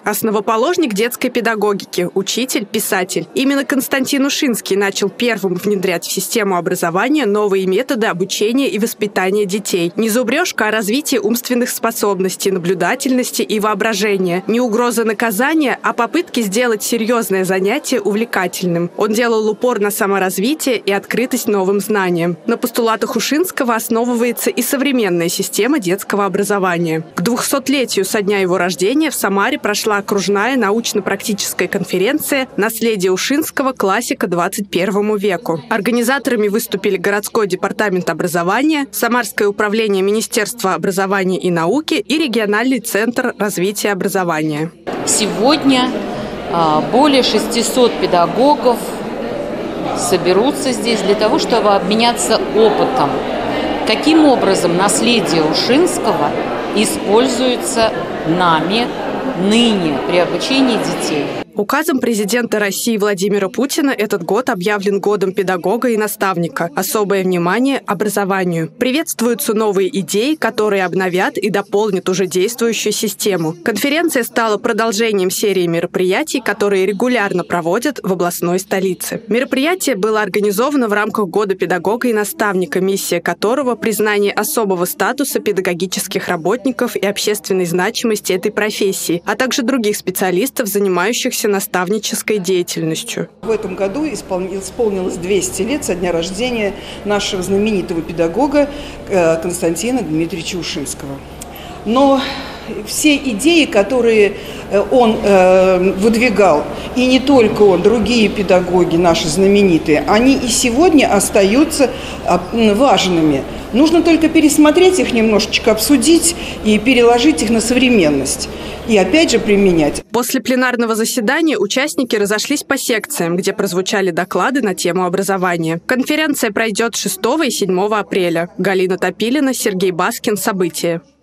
Основоположник детской педагогики, учитель, писатель. Именно Константин Ушинский начал первым внедрять в систему образования новые методы обучения и воспитания детей. Не зубрежка, а развитие умственных способностей, наблюдательности и воображения. Не угроза наказания, а попытки сделать серьезное занятие увлекательным. Он делал упор на саморазвитие и открытость новым знаниям. На постулатах Ушинского основывается и современная система детского образования. К 200-летию со дня его рождения в Самаре прошла окружная научно-практическая конференция «Наследие Ушинского. Классика 21 веку». Организаторами выступили городской департамент образования, Самарское управление Министерства образования и науки и региональный центр развития образования. Сегодня более 600 педагогов соберутся здесь для того, чтобы обменяться опытом. Каким образом наследие Ушинского используется нами ныне при обучении детей? Указом президента России Владимира Путина этот год объявлен годом педагога и наставника. Особое внимание образованию. Приветствуются новые идеи, которые обновят и дополнят уже действующую систему. Конференция стала продолжением серии мероприятий, которые регулярно проводят в областной столице. Мероприятие было организовано в рамках года педагога и наставника, миссия которого – признание особого статуса педагогических работников и общественной значимости этой профессии, а также других специалистов, занимающихся наставнической деятельностью. В этом году исполнилось 200 лет со дня рождения нашего знаменитого педагога Константина Дмитриевича Ушинского. Но все идеи, которые он выдвигал, и не только он, другие педагоги наши знаменитые, они и сегодня остаются важными. Нужно только пересмотреть их немножечко, обсудить и переложить их на современность. И опять же применять. После пленарного заседания участники разошлись по секциям, где прозвучали доклады на тему образования. Конференция пройдет 6 и 7 апреля. Галина Топилина, Сергей Баскин. События.